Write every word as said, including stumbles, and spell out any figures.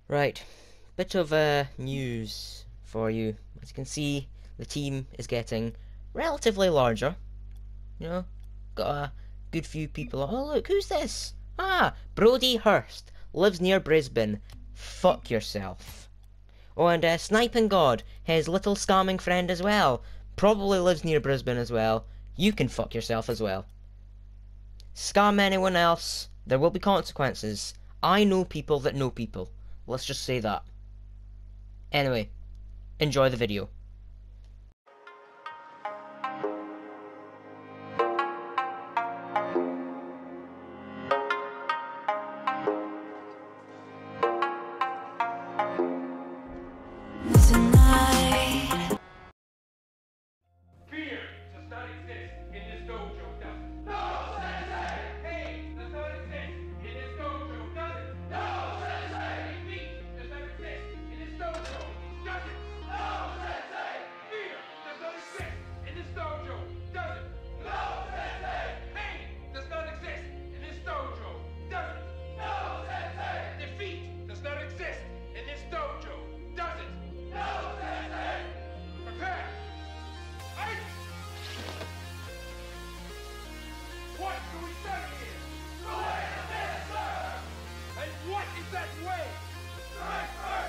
Right, bit of uh, news for you. As you can see, the team is getting relatively larger. You know, got a good few people. Oh look, who's this? Ah, Brody Hurst lives near Brisbane. Fuck yourself. Oh, and uh, Sniping God, his little scamming friend as well, probably lives near Brisbane as well. You can fuck yourself as well. Scam anyone else, there will be consequences. I know people that know people. Let's just say that. Anyway, enjoy the video. Tonight. Fear does not exist in this dojo, does it? No, Sensei! Pain does not exist in this dojo, does it? No, Sensei! Defeat does not exist in this dojo, does it? No, Sensei! Fear does not exist in this dojo, does it? No, Sensei! Pain does not exist in this dojo, does it? No, Sensei! Defeat does not exist in this dojo, does it? No, Sensei! Prepare! Ice! What do we study here? The way of this, sir! And what is that way? Strike first!